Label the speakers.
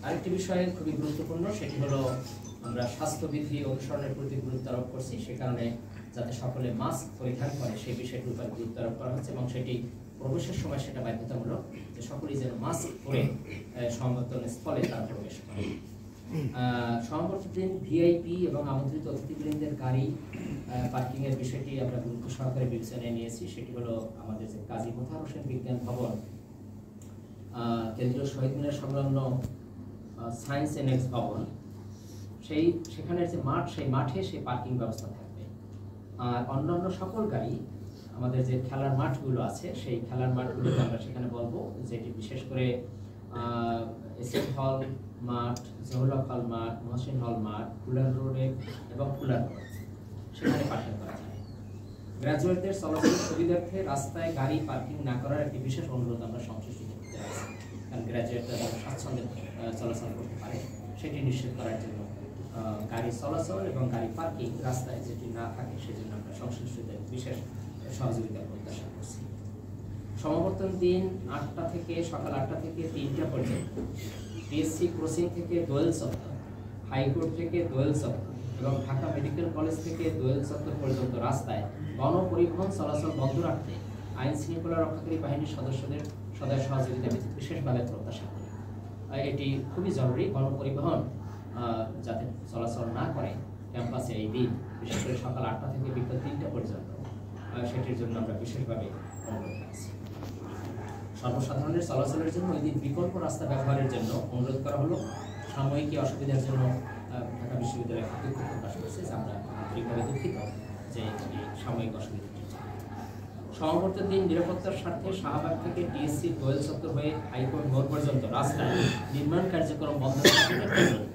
Speaker 1: আরেকটি বিষয় খুবই গুরুত্বপূর্ণ, সেটি হলো আমরা স্বাস্থ্যবিধি অনুসরণের প্রতি গুরুত্ব আরোপ করছি। সে কারণে যাতে সকলে মাস্ক পরিধান করে সেই বিষয়টির উপর গুরুত্ব আরোপ করা হচ্ছে এবং সেটি প্রবেশের সময় সেটা বাধ্যতামূলক যে সকলেই যেন মাস্ক পরে সমাবর্তন স্থলে তারা প্রবেশ করে। সমাবর্তনের দিন ভিআইপি এবং আমন্ত্রিত অতিথিবৃন্দের গাড়ি পার্কিং এর বিষয়টি আমরা গুরুত্ব সহকারে বিবেচনায় নিয়েছি। সেটি হলো আমাদের যে কাজী মোতাহার হোসেন বিজ্ঞান ভবন, কেন্দ্রীয় শহীদ মিনার সংলগ্ন সায়েন্স এনেক্স ভবন, সেখানের যে মাঠ, সেই মাঠে সেই পার্কিং ব্যবস্থা থাকবে। আর অন্যান্য সকল গাড়ি আমাদের যে খেলার মাঠগুলো আছে সেই খেলার মাঠগুলোতে আমরা সেখানে বলবো, যেটি বিশেষ করে এসএম হল মাঠ, জহুরুল্লাহ হল মাঠ, মহসিন হল মাঠ, ফুলার রোডে এবং ফুলার রোড, সেখানে পার্কিং করা যায়। গ্র্যাজুয়েটদের চলাচলের সুবিধার্থে রাস্তায় গাড়ি পার্কিং না করার একটি বিশেষ অনুরোধ আমরা সংশ্লিষ্ট করতে আছি, কারণ গ্র্যাজুয়েটরা যেন স্বাচ্ছন্দ্যে চলাচল করতে পারে সেটি নিশ্চিত করার জন্য গাড়ি চলাচল এবং গাড়ি পার্কিং রাস্তায় যেটি না থাকে সেজন্য আমরা সংশ্লিষ্টদের বিশেষ সহযোগিতা প্রত্যাশা করছি। সমাবর্তন দিন সকাল 8টা থেকে 3টা পর্যন্ত পিএসসি ক্রসিং থেকে দোয়েল চত্বর, হাইকোর্ট থেকে দোয়েল চত্বর এবং ঢাকা মেডিকেল কলেজ থেকে দোয়েল চত্বর পর্যন্ত রাস্তায় গণপরিবহন চলাচল বন্ধ রাখতে আইন শৃঙ্খলা রক্ষাকারী বাহিনীর সদস্যদের সদয় সহযোগিতা বিশেষভাবে প্রত্যাশা করি। এটি খুবই জরুরি, গণপরিবহন যাতে চলাচল না করে ক্যাম্পাসে এই দিন, বিশেষ করে সকাল 8টা থেকে বিকেল 3টা পর্যন্ত, সেটির জন্য আমরা বিশেষভাবে অনুরোধ করছি। সর্বসাধারণের চলাচলের জন্য ওই দিন বিকল্প রাস্তা ব্যবহারের জন্য অনুরোধ করা হলো। সাময়িক অসুবিধার জন্য ঢাকা বিশ্ববিদ্যালয় দুঃখ প্রকাশ করেছে, আমরা আন্তরিকভাবে দুঃখিত যে সাময়িক অসুবিধাটি। সমাবর্তন দিন নিরাপত্তার স্বার্থে শাহবাগ থেকে টিএসসি দোয়েল চত্বর হয়ে হাইকোর্ট মোড় পর্যন্ত রাস্তায় নির্মাণ কার্যক্রম বন্ধ রাখার